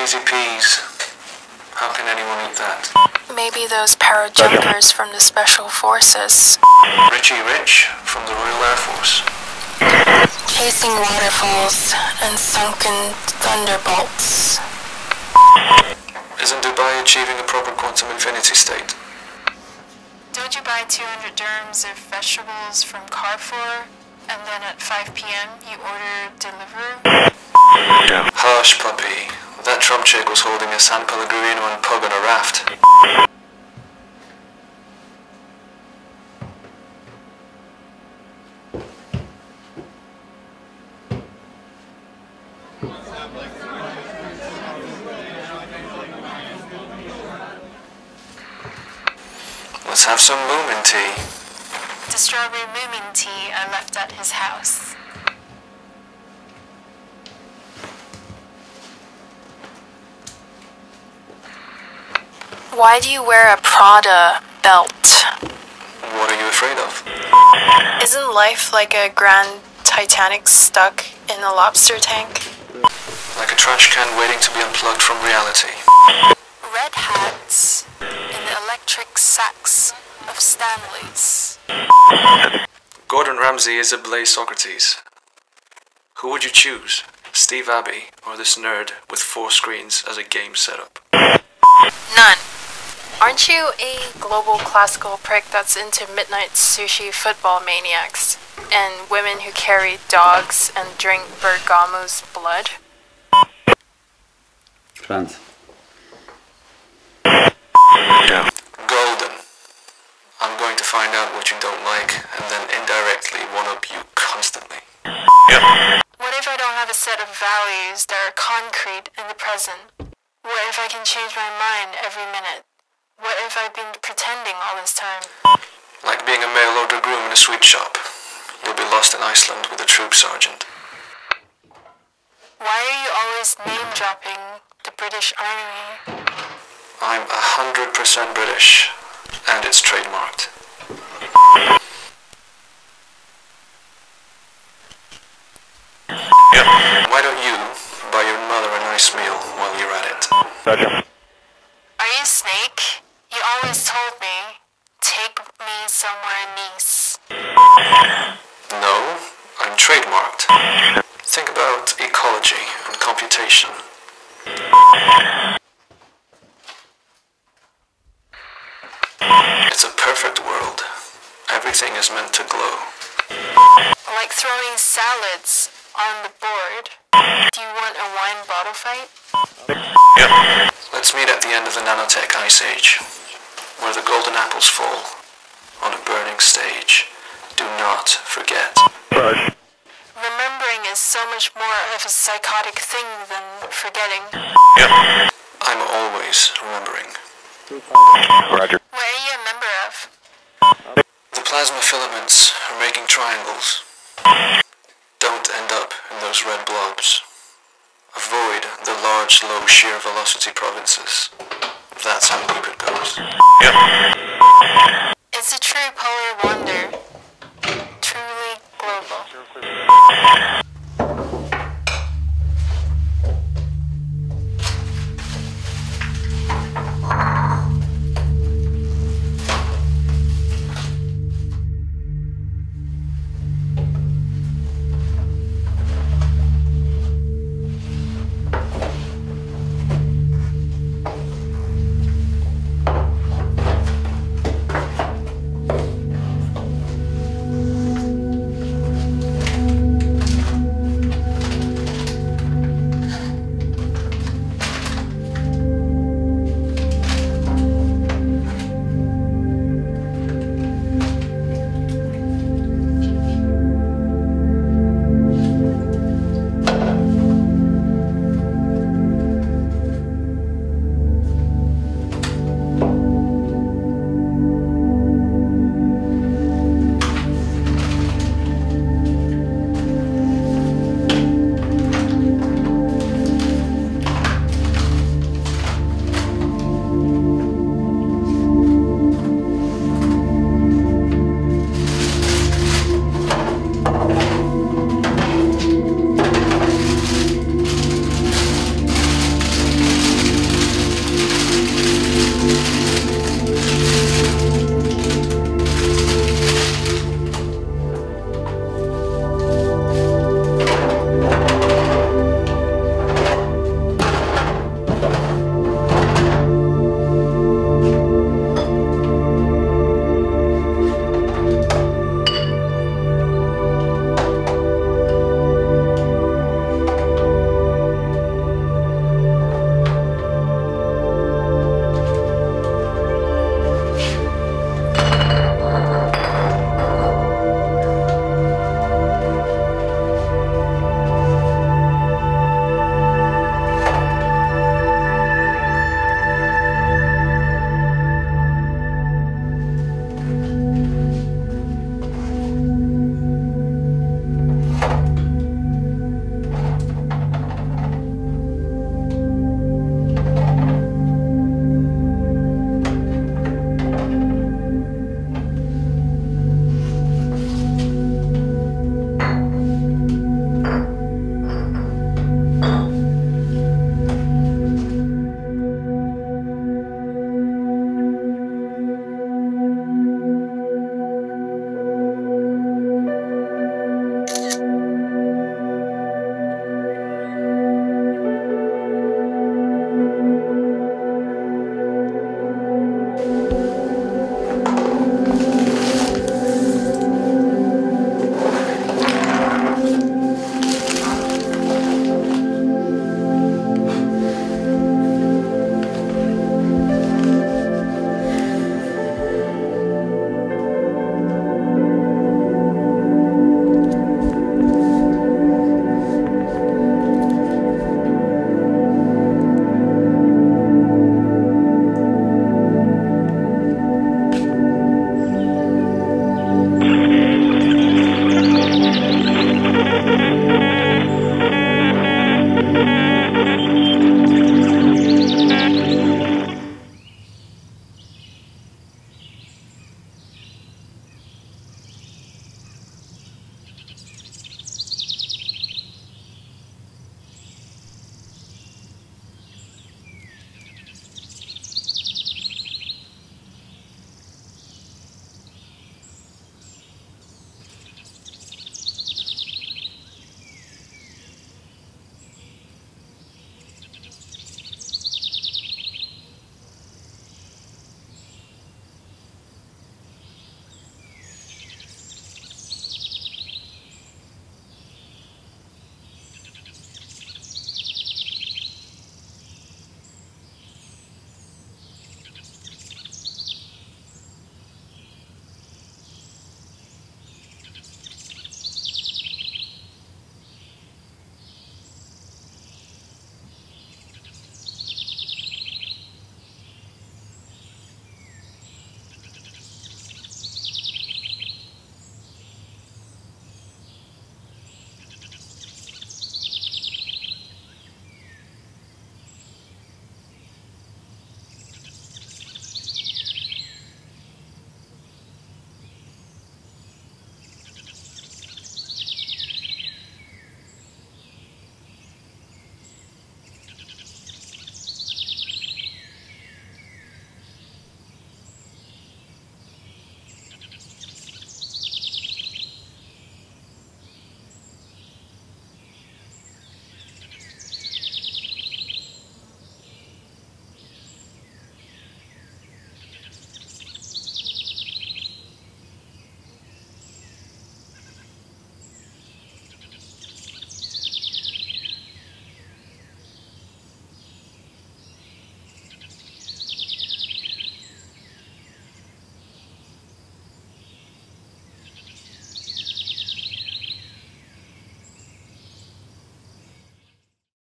Easy peas. How can anyone eat that? Maybe those parajumpers from the Special Forces. Richie Rich from the Royal Air Force. Chasing waterfalls and sunken thunderbolts. Isn't Dubai achieving a proper quantum infinity state? Don't you buy 200 dirhams of vegetables from Carrefour, and then at 5 p.m. you order Deliveroo? Hush, puppy. That Trump chick was holding a San Pellegrino and pug on a raft. Let's have some moomin tea. The strawberry moomin tea I left at his house. Why do you wear a Prada belt? What are you afraid of? Isn't life like a Grand Titanic stuck in a lobster tank? Like a trash can waiting to be unplugged from reality. Red hats in electric sacks of Stanleys. Gordon Ramsay is a Blaze Socrates. Who would you choose? Steve Abbey or this nerd with 4 screens as a game setup? None. Aren't you a global classical prick that's into midnight sushi football maniacs and women who carry dogs and drink Bergamo's blood? Trans. Yeah. Golden. I'm going to find out what you don't like and then indirectly one-up you constantly. Yep. What if I don't have a set of values that are concrete in the present? What if I can change my mind every minute? What if I've been pretending all this time? Like being a mail order groom in a sweet shop. You'll be lost in Iceland with a troop sergeant. Why are you always name-dropping the British Army? I'm 100% British, and it's trademarked. Yep. Why don't you buy your mother a nice meal while you're at it? Roger. Are you Snake? You always told me, take me somewhere nice. No, I'm trademarked. Think about ecology and computation. It's a perfect world. Everything is meant to glow. Like throwing salads on the board. Do you want a wine bottle fight? Yep. Let's meet at the end of the nanotech ice age, where the golden apples fall on a burning stage. Do not forget. Remembering is so much more of a psychotic thing than forgetting. Yep. I'm always remembering. Roger. What are you a member of? The plasma filaments are making triangles. Don't end up in those red blobs. Avoid the large, low shear velocity provinces. That's how deep it goes. Yep. It's a true polar wonder